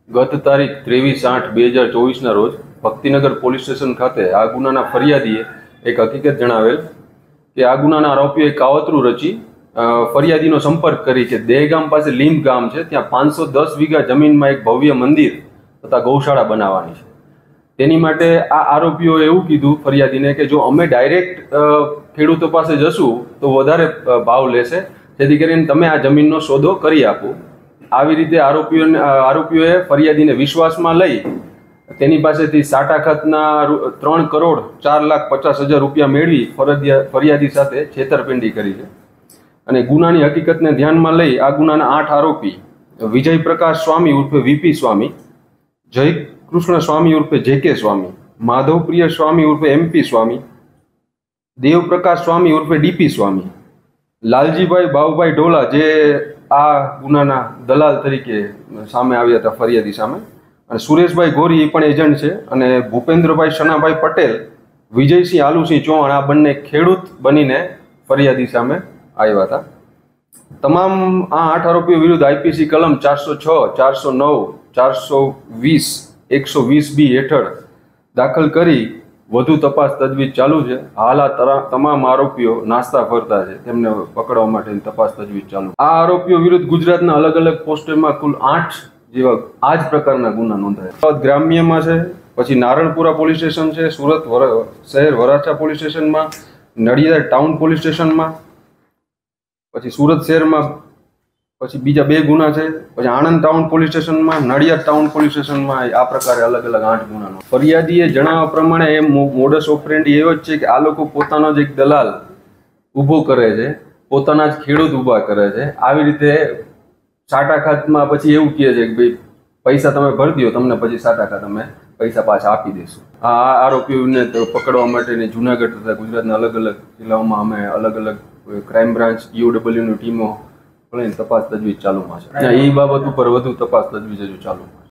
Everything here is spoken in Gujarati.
ગત તારીખ 23/8/2024 રોજ ભક્તિનગર પોલીસ સ્ટેશન ખાતે આ ગુનાના ફરિયાદીએ એક હકીકત જણાવેલ કે આ ગુનાના આરોપીઓએ કાવતરું રચી ફરિયાદીનો સંપર્ક કરી કે દહેગામ પાસે લીંબ ગામ છે, ત્યાં 510 વીઘા જમીનમાં એક ભવ્ય મંદિર તથા ગૌશાળા બનાવવાની છે. તેની માટે આ આરોપીઓએ એવું કીધું ફરિયાદીને કે જો અમે ડાયરેક્ટ ખેડૂતો પાસે જશું તો વધારે ભાવ લેશે, જેથી કરીને તમે આ જમીનનો સોદો કરી આપો. આવી રીતે આરોપીઓએ ફરિયાદીને વિશ્વાસમાં લઈ તેની પાસેથી સાટા ખાતના 3,04,50,000 રૂપિયા મેળવી ફરિયાદી સાથે છેતરપિંડી કરી છે. અને ગુનાની હકીકતને ધ્યાનમાં લઈ આ ગુનાના 8 આરોપી વિજય પ્રકાશ સ્વામી ઉર્ફે વીપી સ્વામી, જય કૃષ્ણ સ્વામી ઉર્ફે જેકે સ્વામી, માધવપ્રિય સ્વામી ઉર્ફે એમપી સ્વામી, દેવપ્રકાશ સ્વામી ઉર્ફે ડીપી સ્વામી, લાલજીભાઈ બાવભાઈ ઢોલા જે આ ગુનાના દલાલ તરીકે સામે આવ્યા હતા ફરિયાદી સામે, અને સુરેશભાઈ ગોરી એ પણ એજન્ટ છે, અને ભૂપેન્દ્રભાઈ શનાભાઈ પટેલ, વિજયસિંહ આલુસિંહ ચૌહાણ આ બંને ખેડૂત બનીને ફરિયાદી સામે આવ્યા હતા. તમામ આ 8 આરોપીઓ વિરુદ્ધ આઈપીસી કલમ 406, 409, 420, 120B હેઠળ દાખલ કરી વધુ તપાસ તજવીજ ચાલુ છે. હાલ આ તમામ આરોપીઓ નાસ્તા ફરતા છે, તેમને પકડવા માટેની તપાસ તજવીજ ચાલુ. આ આરોપીઓ વિરુદ્ધ ગુજરાતના અલગ અલગ પોસ્ટમાં કુલ 8 જેવા આ જ પ્રકારના ગુના નોંધાયા. ગ્રામ્યમાં છે, પછી નારણપુરા પોલીસ સ્ટેશન છે, સુરત શહેર વરાછા પોલીસ સ્ટેશનમાં, નડિયાદ ટાઉન પોલીસ સ્ટેશનમાં, પછી સુરત શહેરમાં પછી બીજા 2 ગુના છે, પછી આણંદ ટાઉન પોલીસ સ્ટેશનમાં, નડિયાદ ટાઉન પોલીસ સ્ટેશનમાં. આ પ્રકારે અલગ અલગ 8 ગુનાનો. ફરિયાદીએ જણાવ્યા પ્રમાણે એ મોડસ ઓપરેન્ડી એવો જ છે કે આ લોકો પોતાનો જ એક દલાલ ઊભો કરે છે, પોતાના જ ખેડૂત ઊભા કરે છે. આવી રીતે સાટા ખાતમાં પછી એવું કહે છે કે ભાઈ પૈસા તમે ભરી દો, તમને પછી સાટા ખાત અમે પૈસા પાછા આપી દઈશું. આ આરોપીઓને પકડવા માટેની જુનાગઢ તથા ગુજરાતના અલગ અલગ જિલ્લાઓમાં અમે અલગ અલગ ક્રાઇમ બ્રાન્ચ EOWની ટીમો તપાસ તજવીજ ચાલુમાં છે. એ બાબત ઉપર વધુ તપાસ તજવીજ હજુ ચાલુ.